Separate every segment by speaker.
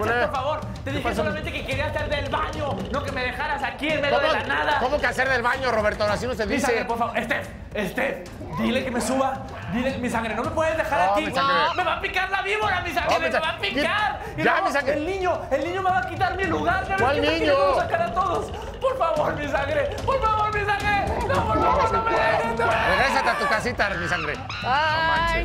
Speaker 1: hombre?
Speaker 2: por favor. Te dije solamente que quería hacer del baño, no que me dejaras aquí en medio de la nada.
Speaker 1: ¿Cómo que hacer del baño, Roberto? Así no se
Speaker 2: Mi
Speaker 1: dice.
Speaker 2: sangre, por favor. Steph, dile que me suba. Dile, mi sangre, no me puedes dejar aquí.
Speaker 1: Mi sangre.
Speaker 2: No, me va a picar la víbora, mi sangre, me va a picar. Y
Speaker 1: Ya,
Speaker 2: luego,
Speaker 1: mi sangre.
Speaker 2: el niño me va a quitar mi lugar.
Speaker 1: ¿Cuál niño?
Speaker 2: Vamos a sacar a todos. Por favor, mi sangre. Por favor, mi sangre. No, por favor, no me dejes.
Speaker 1: Regrésate a tu casita, mi sangre.
Speaker 3: Ay.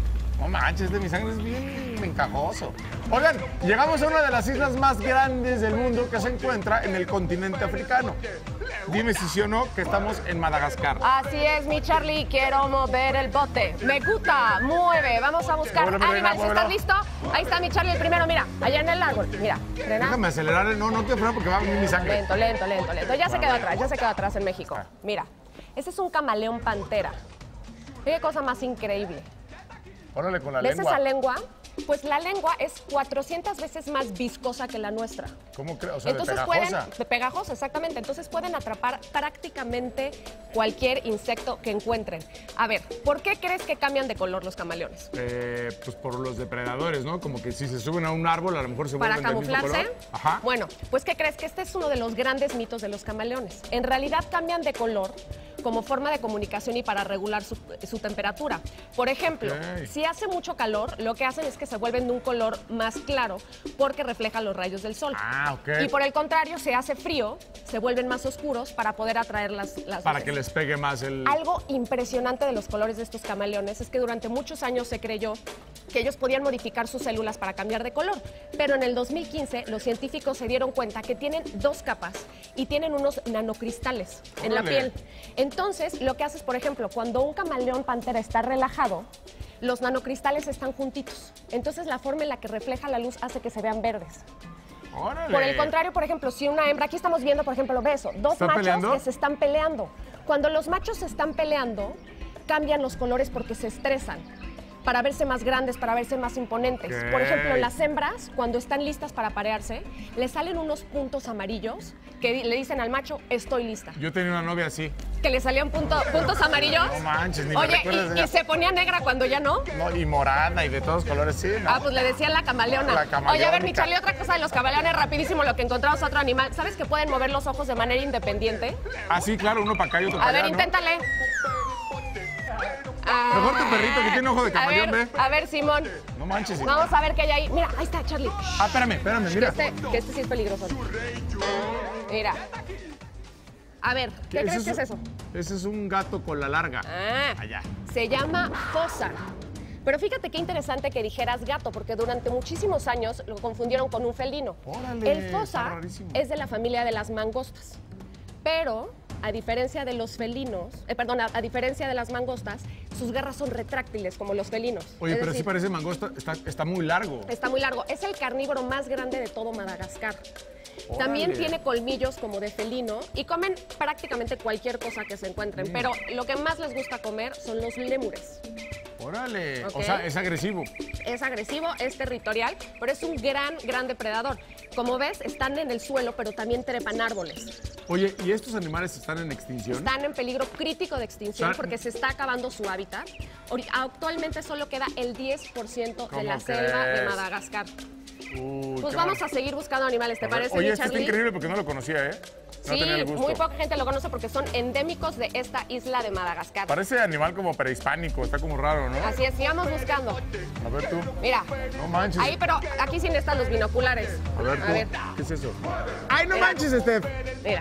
Speaker 1: No manches, mi sangre es bien encajoso. Oigan, llegamos a una de las islas más grandes del mundo que se encuentra en el continente africano. Dime si sí o no que estamos en Madagascar.
Speaker 3: Así es, mi Charlie, quiero mover el bote. Me gusta, mueve, vamos a buscar
Speaker 1: Muévelo, mi reina,
Speaker 3: animales. ¿Estás listo? Ahí está mi Charlie el primero, mira, allá en el árbol. Mira, frena.
Speaker 1: Déjame acelerar, no quiero frenar porque va a venir mi sangre.
Speaker 3: Lento, lento, lento, lento. Ya se quedó atrás en México. Mira, ese es un camaleón pantera. Qué cosa más increíble.
Speaker 1: Órale con la
Speaker 3: ¿Ves
Speaker 1: lengua.
Speaker 3: esa lengua? Pues la lengua es 400 veces más viscosa que la nuestra.
Speaker 1: ¿Cómo crees? O sea,
Speaker 3: Entonces
Speaker 1: de pegajosa.
Speaker 3: pegajosa, exactamente. Entonces pueden atrapar prácticamente cualquier insecto que encuentren. A ver, ¿por qué crees que cambian de color los camaleones?
Speaker 1: Pues por los depredadores, ¿no? Como que si se suben a un árbol, a lo mejor se
Speaker 3: ¿Para
Speaker 1: vuelven del mismo
Speaker 3: camuflarse?
Speaker 1: color. Ajá.
Speaker 3: Bueno, pues ¿qué crees? Que este es uno de los grandes mitos de los camaleones. En realidad cambian de color como forma de comunicación y para regular su temperatura. Por ejemplo, si hace mucho calor, lo que hacen es que se vuelven de un color más claro porque reflejan los rayos del sol.
Speaker 1: Ah, ok.
Speaker 3: Y por el contrario, si hace frío, se vuelven más oscuros para poder atraer las
Speaker 1: Para
Speaker 3: luces.
Speaker 1: que les pegue más el...
Speaker 3: Algo impresionante de los colores de estos camaleones es que durante muchos años se creyó que ellos podían modificar sus células para cambiar de color, pero en el 2015 los científicos se dieron cuenta que tienen 2 capas y tienen unos nanocristales en la piel. Entonces, lo que haces, por ejemplo, cuando un camaleón pantera está relajado, los nanocristales están juntitos. Entonces, la forma en la que refleja la luz hace que se vean verdes.
Speaker 1: ¡Órale!
Speaker 3: Por el contrario, por ejemplo, si una hembra, aquí estamos viendo, por ejemplo, beso, 2
Speaker 1: ¿Están
Speaker 3: machos
Speaker 1: peleando?
Speaker 3: que se están peleando. Cuando los machos se están peleando, cambian los colores porque se estresan, para verse más grandes, para verse más imponentes.
Speaker 1: Ok.
Speaker 3: Por ejemplo, las hembras, cuando están listas para parearse, les salen unos puntos amarillos que le dicen al macho, estoy lista.
Speaker 1: Yo tenía una novia así.
Speaker 3: Que le salían puntos amarillos.
Speaker 1: No manches, ni me
Speaker 3: Oye,
Speaker 1: recuerdes de
Speaker 3: y
Speaker 1: ella.
Speaker 3: se ponía negra cuando ya no.
Speaker 1: No, y morada y de todos colores, sí, ¿no?
Speaker 3: Ah, pues le decían la camaleona.
Speaker 1: La camaleónica.
Speaker 3: Oye, a ver, mi Charlie, otra cosa de los camaleones, rapidísimo, lo que encontramos otro animal. ¿Sabes que pueden mover los ojos de manera independiente?
Speaker 1: Ah, sí, claro, uno para acá y otro
Speaker 3: A
Speaker 1: para
Speaker 3: ver,
Speaker 1: allá, ¿no?
Speaker 3: inténtale.
Speaker 1: Mejor tu perrito que tiene ojo de camaleón, ve.
Speaker 3: A ver, Simón.
Speaker 1: No manches.
Speaker 3: Vamos a ver qué hay ahí. Mira, ahí está, Charlie.
Speaker 1: Ah, espérame, mira.
Speaker 3: Que este sí es peligroso. Mira. A ver, ¿qué crees que es eso?
Speaker 1: Ese es un gato con la larga.
Speaker 3: Ah,
Speaker 1: Allá.
Speaker 3: se llama fosa. Pero fíjate qué interesante que dijeras gato, porque durante muchísimos años lo confundieron con un felino.
Speaker 1: Órale,
Speaker 3: El
Speaker 1: está
Speaker 3: fosa
Speaker 1: rarísimo.
Speaker 3: es de la familia de las mangostas. Pero, a diferencia de los felinos, a diferencia de las mangostas, sus garras son retráctiles como los felinos.
Speaker 1: Oye,
Speaker 3: Es
Speaker 1: pero sí
Speaker 3: decir,
Speaker 1: parece mangosta, está muy largo.
Speaker 3: está muy largo. Es el carnívoro más grande de todo Madagascar. También
Speaker 1: Órale.
Speaker 3: tiene colmillos como de felino y comen prácticamente cualquier cosa que se encuentren. Pero lo que más les gusta comer son los lémures.
Speaker 1: Órale.
Speaker 3: Ok.
Speaker 1: O sea, es agresivo.
Speaker 3: Es agresivo, es territorial, pero es un gran depredador. Como ves, están en el suelo, pero también trepan árboles.
Speaker 1: Oye, ¿y estos animales están en extinción?
Speaker 3: Están en peligro crítico de extinción
Speaker 1: Están-
Speaker 3: porque se está acabando su hábitat. Actualmente solo queda el 10% de
Speaker 1: ¿Cómo
Speaker 3: la selva de
Speaker 1: crees?
Speaker 3: Madagascar.
Speaker 1: Uy,
Speaker 3: Pues
Speaker 1: qué
Speaker 3: vamos
Speaker 1: mal.
Speaker 3: a seguir buscando animales, ¿te parece,
Speaker 1: Oye,
Speaker 3: mi
Speaker 1: este está
Speaker 3: Charlie?
Speaker 1: increíble porque no lo conocía, ¿eh? No
Speaker 3: Sí,
Speaker 1: tenía el gusto.
Speaker 3: muy poca gente lo conoce porque son endémicos de esta isla de Madagascar.
Speaker 1: Parece animal como prehispánico, está como raro, ¿no?
Speaker 3: Así es, sigamos buscando.
Speaker 1: A ver tú.
Speaker 3: Mira,
Speaker 1: No manches.
Speaker 3: ahí, pero aquí sí necesitan los binoculares.
Speaker 1: A ver tú. ¿Qué es eso? ¡Ay, no
Speaker 3: Mira.
Speaker 1: manches, Steph!
Speaker 3: Mira.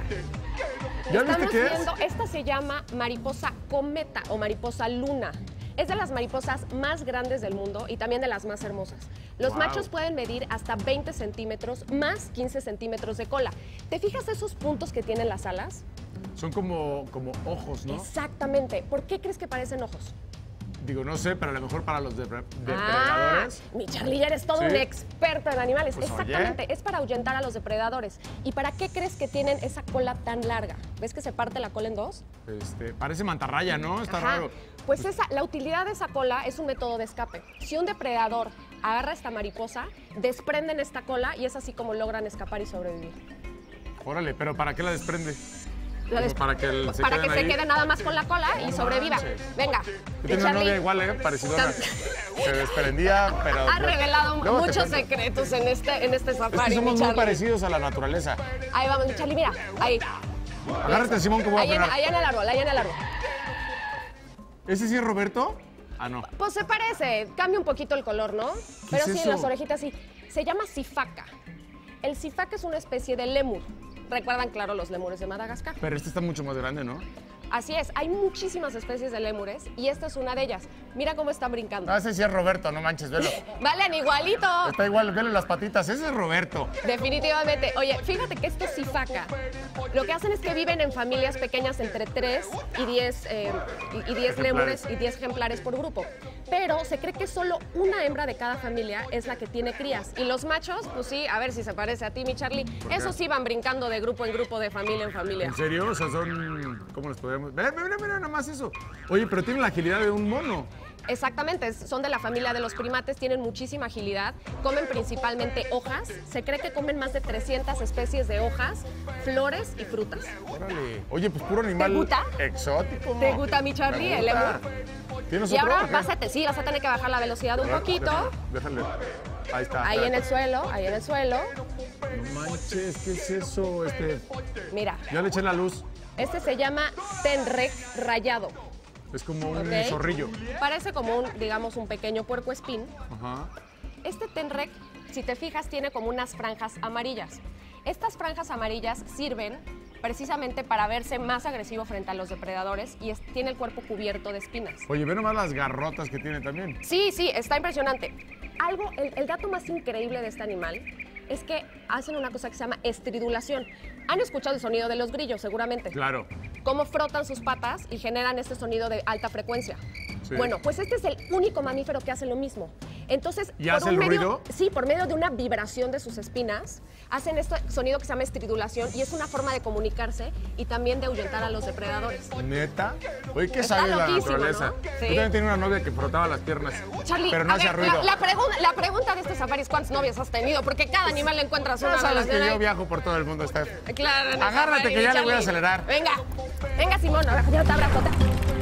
Speaker 1: ¿Ya viste
Speaker 3: Estamos
Speaker 1: qué es?
Speaker 3: viendo, esta se llama mariposa cometa o mariposa luna. Es de las mariposas más grandes del mundo y también de las más hermosas. Los
Speaker 1: Wow.
Speaker 3: machos pueden medir hasta 20 centímetros más 15 centímetros de cola. ¿Te fijas esos puntos que tienen las alas?
Speaker 1: Son como ojos, ¿no?
Speaker 3: Exactamente. ¿Por qué crees que parecen ojos?
Speaker 1: Digo, no sé, pero a lo mejor para los
Speaker 3: Ah,
Speaker 1: depredadores.
Speaker 3: mi Charlie, ya eres todo
Speaker 1: Sí.
Speaker 3: un experto en animales.
Speaker 1: Pues,
Speaker 3: Exactamente,
Speaker 1: oye.
Speaker 3: es para ahuyentar a los depredadores. ¿Y para qué crees que tienen esa cola tan larga? ¿Ves que se parte la cola en dos?
Speaker 1: Parece mantarraya, ¿no? Está
Speaker 3: Ajá.
Speaker 1: raro.
Speaker 3: Pues la utilidad de esa cola es un método de escape. Si un depredador agarra esta mariposa, desprenden esta cola y es así como logran escapar y sobrevivir.
Speaker 1: Órale, pero ¿para qué la desprende? Para que,
Speaker 3: se quede nada más con la cola y sobreviva. Venga.
Speaker 1: Yo tenía una novia igual, parecida. Se desprendía, pero...
Speaker 3: Ha revelado muchos secretos en este safari,
Speaker 1: es que somos
Speaker 3: mi
Speaker 1: muy
Speaker 3: Charlie.
Speaker 1: parecidos a la naturaleza.
Speaker 3: Ahí vamos, mi Charlie, mira. Ahí.
Speaker 1: Agárrate, Simón, que voy a frenar.
Speaker 3: Ahí en el árbol, ahí en el árbol.
Speaker 1: ¿Ese sí es Roberto? Ah, no.
Speaker 3: Pues se parece, cambia un poquito el color, ¿no? Pero
Speaker 1: es
Speaker 3: sí,
Speaker 1: eso?
Speaker 3: las orejitas sí. Se llama sifaca. El sifaca es una especie de lémur. Recuerdan, claro, los lémures de Madagascar.
Speaker 1: Pero este está mucho más grande, ¿no?
Speaker 3: Así es, hay muchísimas especies de lémures y esta es una de ellas. Mira cómo están brincando.
Speaker 1: Ah, ese sí es Roberto, no manches, velo.
Speaker 3: Valen igualito.
Speaker 1: Está igual, velo las patitas, ese es Roberto.
Speaker 3: Definitivamente. Oye, fíjate que estos sifaca lo que hacen es que viven en familias pequeñas entre 3 y 10 lémures y 10 ejemplares por grupo. Pero se cree que solo una hembra de cada familia es la que tiene crías. Y los machos, pues sí, a ver si se parece a ti, mi Charlie. Esos sí van brincando de grupo en grupo, de familia en familia.
Speaker 1: ¿En serio? O sea, son... ¿Cómo los podemos...? Mira, nada más eso. Oye, pero tienen la agilidad de un mono.
Speaker 3: Exactamente, son de la familia de los primates, tienen muchísima agilidad, comen principalmente hojas, se cree que comen más de 300 especies de hojas, flores y frutas.
Speaker 1: Órale. Oye, pues puro animal
Speaker 3: gusta?
Speaker 1: exótico.
Speaker 3: ¿Te gusta, mi Charlie, el lémur?
Speaker 1: ¿Tienes
Speaker 3: Y
Speaker 1: otro?
Speaker 3: ahora
Speaker 1: ¿o qué?
Speaker 3: vas a tener que bajar la velocidad un poquito.
Speaker 1: Déjale. Ahí está.
Speaker 3: Ahí en el suelo, ahí en el suelo.
Speaker 1: No manches, ¿qué es eso?
Speaker 3: Mira,
Speaker 1: Ya le eché la luz.
Speaker 3: este se llama tenrec rayado.
Speaker 1: Es como un
Speaker 3: ¿Ok?
Speaker 1: zorrillo.
Speaker 3: Parece como digamos, un pequeño puercoespín.
Speaker 1: Ajá.
Speaker 3: Este tenrec, si te fijas, tiene como unas franjas amarillas. Estas franjas amarillas sirven precisamente para verse más agresivo frente a los depredadores y tiene el cuerpo cubierto de espinas.
Speaker 1: Oye, ve nomás las garrotas que tiene también.
Speaker 3: Sí, está impresionante. El dato más increíble de este animal es que hacen una cosa que se llama estridulación. Han escuchado el sonido de los grillos, seguramente.
Speaker 1: Claro.
Speaker 3: Cómo frotan sus patas y generan este sonido de alta frecuencia.
Speaker 1: Sí.
Speaker 3: Bueno, pues este es el único mamífero que hace lo mismo. Entonces,
Speaker 1: ¿Y hace el ruido?
Speaker 3: Sí, por medio de una vibración de sus espinas, hacen este sonido que se llama estridulación y es una forma de comunicarse y también de ahuyentar a los depredadores.
Speaker 1: ¿Neta? Oye, ¿qué
Speaker 3: Está
Speaker 1: sabe la
Speaker 3: loquísimo,
Speaker 1: naturaleza?
Speaker 3: ¿no?
Speaker 1: Yo
Speaker 3: Sí.
Speaker 1: también tenía una novia que frotaba las piernas,
Speaker 3: Charlie,
Speaker 1: pero no
Speaker 3: a
Speaker 1: hacía
Speaker 3: ver,
Speaker 1: ruido.
Speaker 3: la pregunta de este safari es ¿cuántas novias has tenido? Porque cada animal le encuentras una
Speaker 1: Ya sabes que
Speaker 3: relación
Speaker 1: yo
Speaker 3: ahí.
Speaker 1: viajo por todo el mundo, Steph.
Speaker 3: Claro, en el
Speaker 1: Agárrate
Speaker 3: safari,
Speaker 1: que ya le voy a
Speaker 3: Charlie.
Speaker 1: acelerar.
Speaker 3: Venga, Simón, ahora yo te abrazo.